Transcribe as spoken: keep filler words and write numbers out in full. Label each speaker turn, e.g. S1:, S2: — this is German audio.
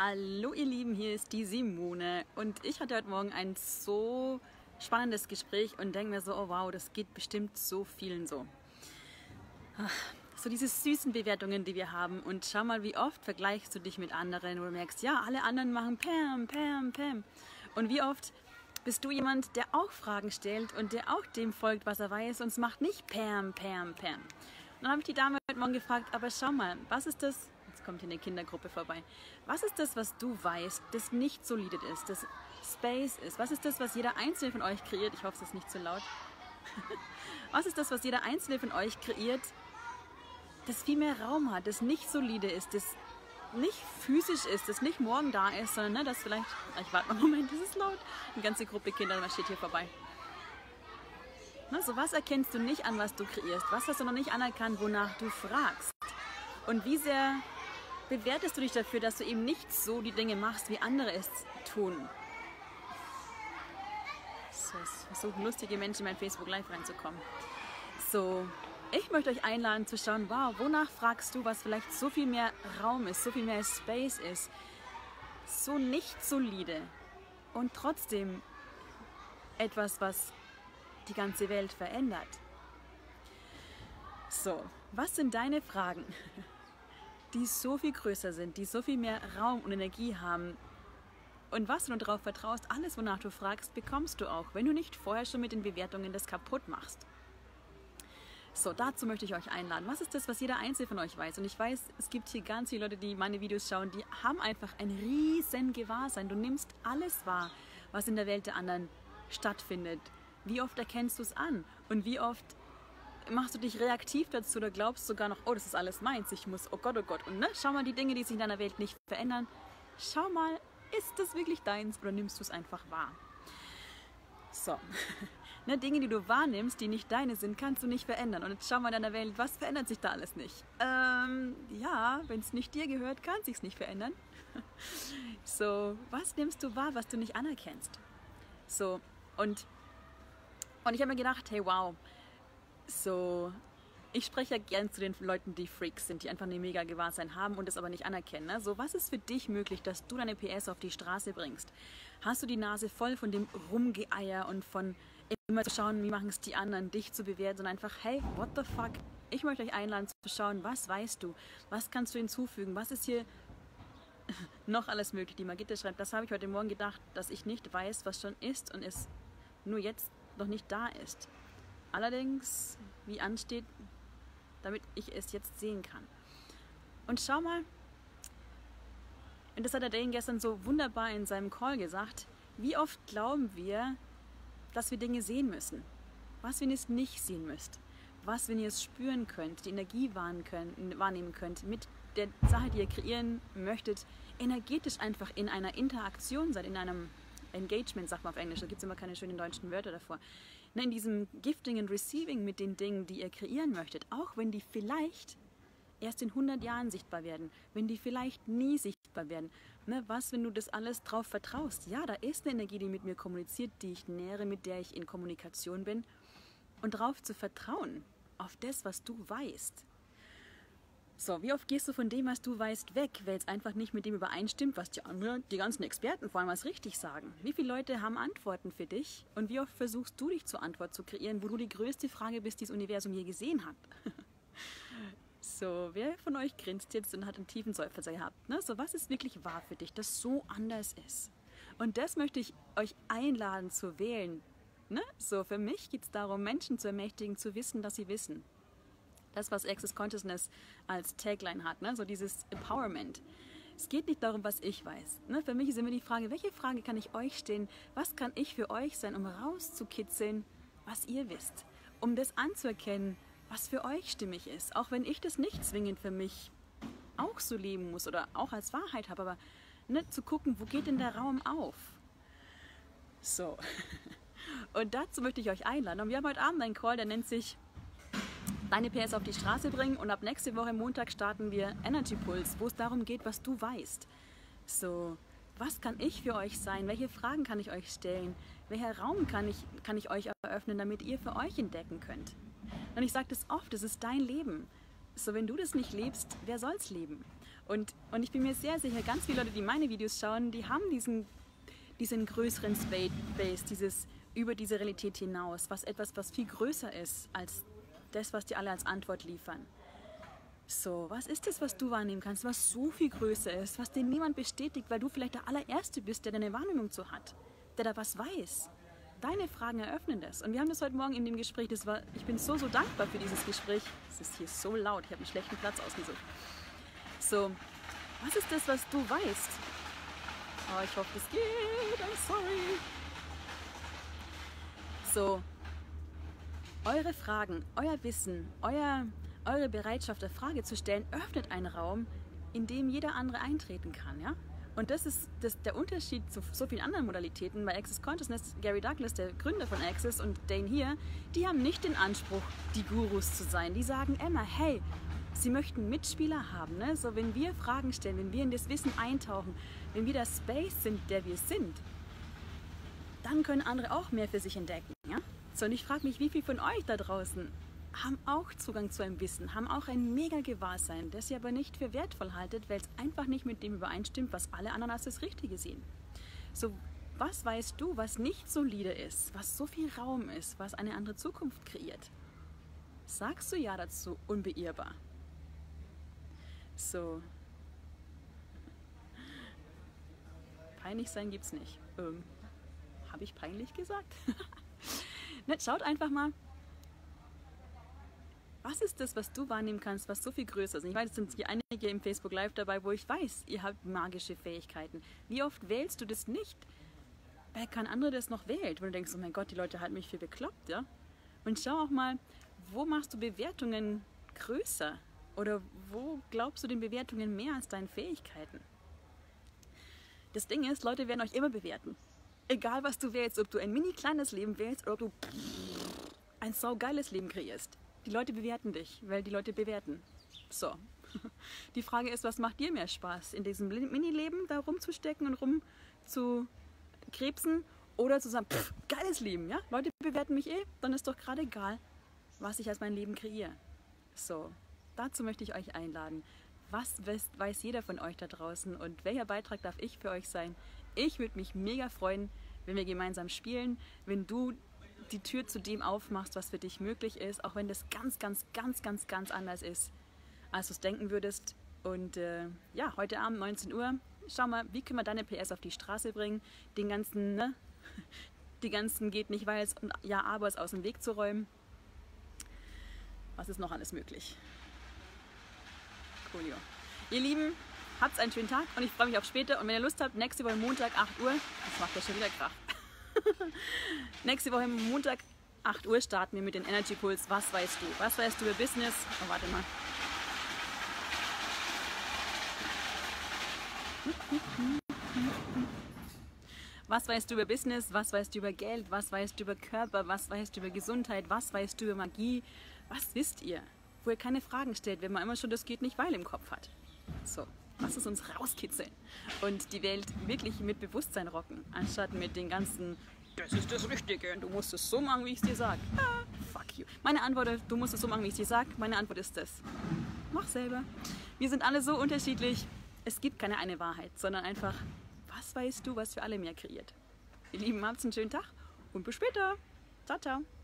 S1: Hallo ihr Lieben, hier ist die Simone und ich hatte heute Morgen ein so spannendes Gespräch und denke mir so, oh wow, das geht bestimmt so vielen so. So diese süßen Bewertungen, die wir haben, und schau mal, wie oft vergleichst du dich mit anderen, wo du merkst, ja, alle anderen machen Pam, Pam, Pam. Und wie oft bist du jemand, der auch Fragen stellt und der auch dem folgt, was er weiß, und es macht nicht Pam, Pam, Pam. Und dann habe ich die Dame heute Morgen gefragt, aber schau mal, was ist das, jetzt kommt hier eine Kindergruppe vorbei, was ist das, was du weißt, das nicht solide ist, das Space ist? Was ist das, was jeder Einzelne von euch kreiert? Ich hoffe, es ist nicht zu laut. Was ist das, was jeder Einzelne von euch kreiert, das viel mehr Raum hat, das nicht solide ist, das nicht physisch ist, das nicht morgen da ist, sondern ne, das vielleicht, ich warte mal einen Moment, das ist laut, eine ganze Gruppe Kinder marschiert hier vorbei. Ne, so was erkennst du nicht an, was du kreierst? Was hast du noch nicht anerkannt, wonach du fragst? Und wie sehr bewertest du dich dafür, dass du eben nicht so die Dinge machst, wie andere es tun? So, es versuchen lustige Menschen in mein Facebook Live reinzukommen. So, ich möchte euch einladen zu schauen, wow, wonach fragst du, was vielleicht so viel mehr Raum ist, so viel mehr Space ist, so nicht solide und trotzdem etwas, was die ganze Welt verändert. So, was sind deine Fragen, die so viel größer sind, die so viel mehr Raum und Energie haben? Und was du nur darauf vertraust, alles, wonach du fragst, bekommst du auch, wenn du nicht vorher schon mit den Bewertungen das kaputt machst. So, dazu möchte ich euch einladen. Was ist das, was jeder Einzelne von euch weiß? Und ich weiß, es gibt hier ganz viele Leute, die meine Videos schauen, die haben einfach ein riesen Gewahrsein. Du nimmst alles wahr, was in der Welt der anderen stattfindet. Wie oft erkennst du es an? Und wie oft machst du dich reaktiv dazu oder glaubst sogar noch, oh, das ist alles meins, ich muss, oh Gott, oh Gott. Und ne, schau mal, die Dinge, die sich in deiner Welt nicht verändern, schau mal, ist das wirklich deins oder nimmst du es einfach wahr? So, ne, Dinge, die du wahrnimmst, die nicht deine sind, kannst du nicht verändern. Und jetzt schau mal in deiner Welt, was verändert sich da alles nicht? Ähm, ja, wenn es nicht dir gehört, kann es sich nicht verändern. So, was nimmst du wahr, was du nicht anerkennst? So, und, und ich habe mir gedacht, hey, wow, so, ich spreche ja gern zu den Leuten, die Freaks sind, die einfach eine mega Gewahrsein haben und es aber nicht anerkennen. Ne? So, was ist für dich möglich, dass du deine P S auf die Straße bringst? Hast du die Nase voll von dem Rumgeeier und von immer zu schauen, wie machen es die anderen, dich zu bewerten, sondern einfach, hey, what the fuck? Ich möchte euch einladen zu schauen, was weißt du? Was kannst du hinzufügen? Was ist hier noch alles möglich? Die Margitte schreibt, das habe ich heute Morgen gedacht, dass ich nicht weiß, was schon ist und es nur jetzt noch nicht da ist. Allerdings, wie ansteht, damit ich es jetzt sehen kann. Und schau mal, und das hat der Dane gestern so wunderbar in seinem Call gesagt, wie oft glauben wir, dass wir Dinge sehen müssen. Was, wenn ihr es nicht sehen müsst? Was, wenn ihr es spüren könnt, die Energie wahrnehmen könnt, wahrnehmen könnt, mit der Sache, die ihr kreieren möchtet, energetisch einfach in einer Interaktion seid, in einem Engagement, sagt man auf Englisch, da gibt es immer keine schönen deutschen Wörter davor. In diesem Gifting and Receiving mit den Dingen, die ihr kreieren möchtet, auch wenn die vielleicht erst in hundert Jahren sichtbar werden, wenn die vielleicht nie sichtbar werden. Ne, was, wenn du das alles drauf vertraust? Ja, da ist eine Energie, die mit mir kommuniziert, die ich nähere, mit der ich in Kommunikation bin. Und darauf zu vertrauen, auf das, was du weißt. So, wie oft gehst du von dem, was du weißt, weg, weil es einfach nicht mit dem übereinstimmt, was die anderen, die ganzen Experten vor allem als richtig sagen? Wie viele Leute haben Antworten für dich? Und wie oft versuchst du, dich zur Antwort zu kreieren, wo du die größte Frage bist, die das Universum je gesehen hat? So, wer von euch grinst jetzt und hat einen tiefen Seufzer gehabt? Ne? So, was ist wirklich wahr für dich, das so anders ist? Und das möchte ich euch einladen zu wählen. Ne? So, für mich geht es darum, Menschen zu ermächtigen, zu wissen, dass sie wissen. Das, was Access Consciousness als Tagline hat, ne? So dieses Empowerment. Es geht nicht darum, was ich weiß. Ne? Für mich ist immer die Frage, welche Frage kann ich euch stellen? Was kann ich für euch sein, um rauszukitzeln, was ihr wisst? Um das anzuerkennen, was für euch stimmig ist. Auch wenn ich das nicht zwingend für mich auch so leben muss oder auch als Wahrheit habe, aber ne, zu gucken, wo geht denn der Raum auf? So. Und dazu möchte ich euch einladen. Und wir haben heute Abend einen Call, der nennt sich Deine P S auf die Straße bringen, und ab nächste Woche Montag starten wir Energy Pulse, wo es darum geht, was du weißt. So, was kann ich für euch sein? Welche Fragen kann ich euch stellen? Welcher Raum kann ich, kann ich euch eröffnen, damit ihr für euch entdecken könnt? Und ich sage das oft, es ist dein Leben. So, wenn du das nicht lebst, wer soll's leben? Und, und ich bin mir sehr sicher, ganz viele Leute, die meine Videos schauen, die haben diesen, diesen größeren Space, dieses über diese Realität hinaus, was etwas, was viel größer ist als das, was dir alle als Antwort liefern. So, was ist das, was du wahrnehmen kannst, was so viel größer ist, was dir niemand bestätigt, weil du vielleicht der allererste bist, der deine Wahrnehmung zu hat, der da was weiß. Deine Fragen eröffnen das. Und wir haben das heute Morgen in dem Gespräch, das war, ich bin so, so dankbar für dieses Gespräch. Es ist hier so laut, ich habe einen schlechten Platz ausgesucht. So, was ist das, was du weißt? Oh, ich hoffe, das geht, I'm sorry. So, eure Fragen, euer Wissen, euer, eure Bereitschaft, eine Frage zu stellen, öffnet einen Raum, in dem jeder andere eintreten kann, ja? Und das ist das, der Unterschied zu so vielen anderen Modalitäten. Bei Access Consciousness, Gary Douglas, der Gründer von Access, und Dane hier, die haben nicht den Anspruch, die Gurus zu sein. Die sagen immer, hey, sie möchten Mitspieler haben. Ne? So, wenn wir Fragen stellen, wenn wir in das Wissen eintauchen, wenn wir der Space sind, der wir sind, dann können andere auch mehr für sich entdecken. Ja? So, und ich frage mich, wie viele von euch da draußen haben auch Zugang zu einem Wissen, haben auch ein mega Gewahrsein, das ihr aber nicht für wertvoll haltet, weil es einfach nicht mit dem übereinstimmt, was alle anderen als das Richtige sehen. So, was weißt du, was nicht solide ist, was so viel Raum ist, was eine andere Zukunft kreiert? Sagst du ja dazu, unbeirrbar? So. Peinlich sein gibt's nicht. Ähm, habe ich peinlich gesagt? Ne, schaut einfach mal. Was ist das, was du wahrnehmen kannst, was so viel größer ist? Ich weiß, es sind hier einige im Facebook Live dabei, wo ich weiß, ihr habt magische Fähigkeiten. Wie oft wählst du das nicht, weil kein anderer das noch wählt? Wo du denkst, oh mein Gott, die Leute halten mich für bekloppt, ja? Und schau auch mal, wo machst du Bewertungen größer? Oder wo glaubst du den Bewertungen mehr als deinen Fähigkeiten? Das Ding ist, Leute werden euch immer bewerten. Egal, was du wählst, ob du ein mini kleines Leben wählst oder ob du ein saugeiles Leben kreierst. Die Leute bewerten dich, weil die Leute bewerten. So. Die Frage ist, was macht dir mehr Spaß? In diesem Mini-Leben da rumzustecken und rumzukrebsen oder zu sagen, pff, geiles Leben, ja? Leute bewerten mich eh, dann ist doch gerade egal, was ich als mein Leben kreiere. So, dazu möchte ich euch einladen. Was weiß jeder von euch da draußen und welcher Beitrag darf ich für euch sein? Ich würde mich mega freuen, wenn wir gemeinsam spielen, wenn du die Tür zu dem aufmachst, was für dich möglich ist, auch wenn das ganz, ganz, ganz, ganz, ganz anders ist, als du es denken würdest. Und äh, ja, heute Abend neunzehn Uhr, schau mal, wie können wir deine P S auf die Straße bringen, den ganzen, ne, die ganzen geht nicht, weil es und ja, aber es aus dem Weg zu räumen. Was ist noch alles möglich? Coolio. Ihr Lieben, habt einen schönen Tag und ich freue mich auf später. Und wenn ihr Lust habt, nächste Woche Montag, acht Uhr, das macht ja schon wieder Krach. Nächste Woche Montag, acht Uhr starten wir mit den Energy Pulse. Was weißt du? Was weißt du über Business? Oh, warte mal. Was weißt du über Business? Was weißt du über Geld? Was weißt du über Körper? Was weißt du über Gesundheit? Was weißt du über Magie? Was wisst ihr? Wo ihr keine Fragen stellt, wenn man immer schon das geht nicht, weil im Kopf hat. So. Lass es uns rauskitzeln und die Welt wirklich mit Bewusstsein rocken, anstatt mit den ganzen, das ist das Richtige und du musst es so machen, wie ich es dir sage. Ah, fuck you. Meine Antwort ist, du musst es so machen, wie ich es dir sage. Meine Antwort ist das. Mach selber. Wir sind alle so unterschiedlich. Es gibt keine eine Wahrheit, sondern einfach, was weißt du, was für alle mehr kreiert. Ihr Lieben, habt einen schönen Tag und bis später. Ciao, ciao.